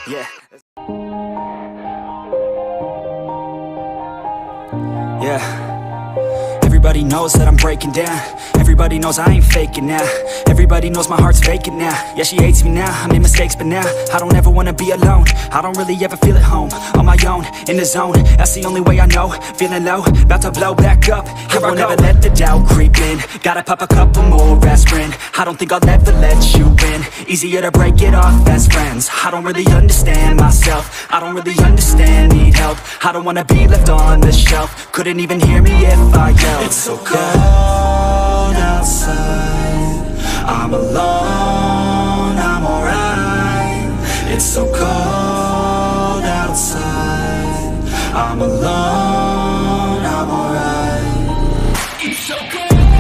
Yeah. Yeah. Everybody knows that I'm breaking down. Everybody knows I ain't faking now. Everybody knows my heart's vacant now. Yeah, she hates me now, I made mistakes but now I don't ever wanna be alone. I don't really ever feel at home. On my own, in the zone, that's the only way I know. Feeling low, about to blow back up. I won't ever let the doubt creep in. Gotta pop a couple more aspirin. I don't think I'll ever let you in. Easier to break it off as friends. I don't really understand myself. I don't really understand, need help. I don't wanna be left on the shelf. Couldn't even hear me if I yelled. It's so cold outside, I'm alone, I'm alright. It's so cold outside, I'm alone, I'm alright. It's so cold.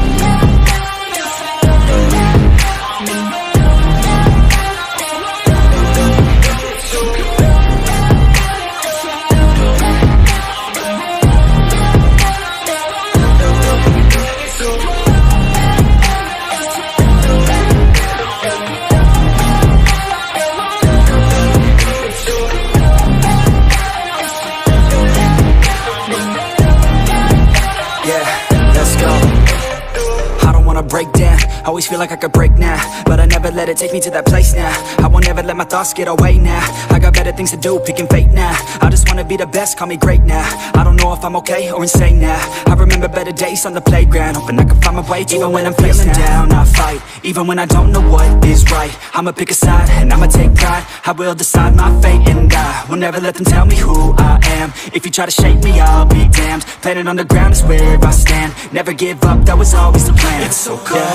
Break down, always feel like I could break now, but I never let it take me to that place now. I won't ever let my thoughts get away now. I got better things to do, picking fate now. I just wanna be the best, call me great now. I don't know if I'm okay or insane now. I remember better days on the playground, hoping I can find my way. Even when I'm feeling down, I fight. Even when I don't know what is right, I'ma pick a side and I'ma take pride. I will decide my fate and I will never let them tell me who I am. If you try to shake me, I'll be damned. Planet on the ground is where I stand. Never give up, that was always the plan. It's so cold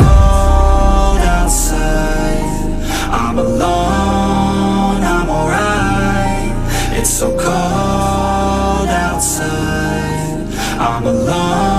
outside, I'm alone, I'm alright. It's so cold outside, I'm alone.